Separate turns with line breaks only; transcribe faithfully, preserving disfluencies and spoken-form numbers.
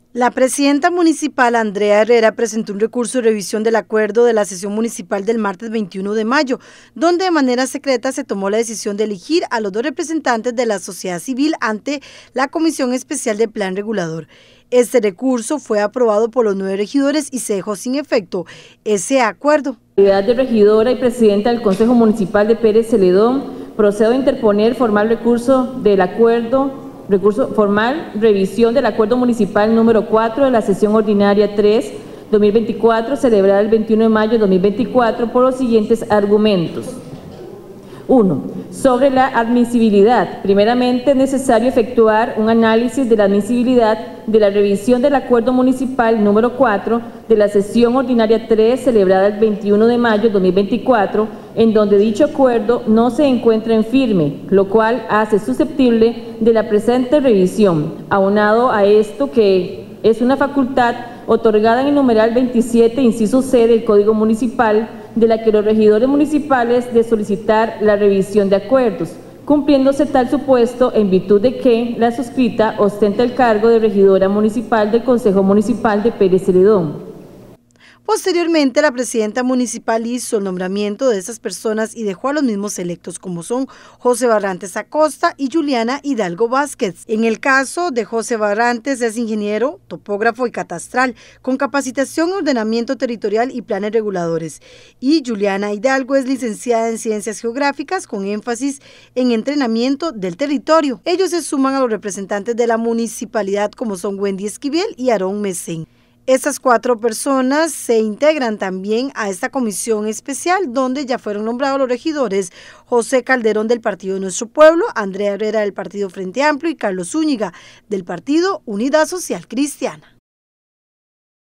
La presidenta municipal Andrea Herrera presentó un recurso de revisión del acuerdo de la sesión municipal del martes veintiuno de mayo, donde de manera secreta se tomó la decisión de elegir a los dos representantes de la sociedad civil ante la Comisión Especial de Plan Regulador. Este recurso fue aprobado por los nueve regidores y se dejó sin efecto ese acuerdo.
En calidad de regidora y presidenta del Consejo Municipal de Pérez Celedón, procedo a interponer formal recurso del acuerdo Recurso formal, revisión del acuerdo municipal número cuatro de la sesión ordinaria tres, dos mil veinticuatro, celebrada el veintiuno de mayo de dos mil veinticuatro, por los siguientes argumentos. uno. Sobre la admisibilidad. Primeramente, es necesario efectuar un análisis de la admisibilidad de la revisión del acuerdo municipal número cuatro de la sesión ordinaria tres, celebrada el veintiuno de mayo de dos mil veinticuatro, en donde dicho acuerdo no se encuentra en firme, lo cual hace susceptible de la presente revisión. Aunado a esto, que es una facultad otorgada en el numeral veintisiete, inciso C del Código Municipal, de la que los regidores municipales de solicitar la revisión de acuerdos, cumpliéndose tal supuesto en virtud de que la suscrita ostenta el cargo de regidora municipal del Consejo Municipal de Pérez Celedón.
Posteriormente, la presidenta municipal hizo el nombramiento de esas personas y dejó a los mismos electos, como son José Barrantes Acosta y Juliana Hidalgo Vázquez. En el caso de José Barrantes, es ingeniero, topógrafo y catastral, con capacitación en ordenamiento territorial y planes reguladores. Y Juliana Hidalgo es licenciada en Ciencias Geográficas, con énfasis en entrenamiento del territorio. Ellos se suman a los representantes de la municipalidad, como son Wendy Esquivel y Aarón Mesén. Estas cuatro personas se integran también a esta comisión especial, donde ya fueron nombrados los regidores José Calderón del Partido Nuestro Pueblo, Andrea Herrera del Partido Frente Amplio y Carlos Zúñiga del Partido Unidad Social Cristiana.